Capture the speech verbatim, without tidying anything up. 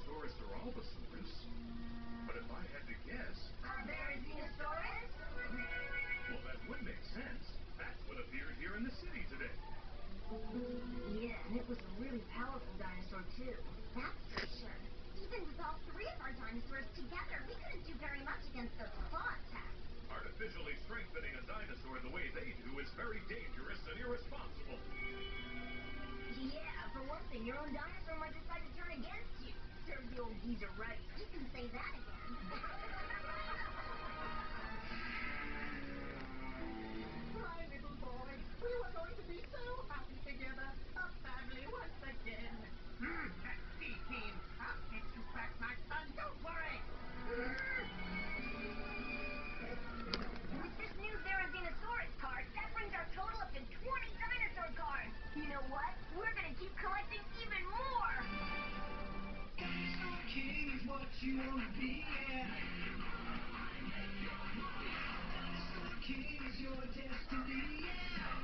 Therizinosaurus. But if I had to guess... A Therizinosaurus? Well, that would make sense. That's what appeared here in the city today. Yeah, and it was a really powerful dinosaur, too. That's for sure. Even with all three of our dinosaurs together, we couldn't do very much against those claw attacks. Artificially strengthening a dinosaur the way they do is very dangerous and irresponsible. Yeah, for one thing, your own dinosaur might decide to turn against you. Serve the old geezer right. You can say that again. My little boy, we were going to be so happy together. A family once again. Hmm, that sea team. I'll get you back, my son. Don't worry. With this new Therizinosaurus card, that brings our total up to twenty dinosaur cards. You know what? We're gonna keep collecting even more. Dinosaur King is what you wanna be, yeah. Dinosaur King is your destiny, yeah.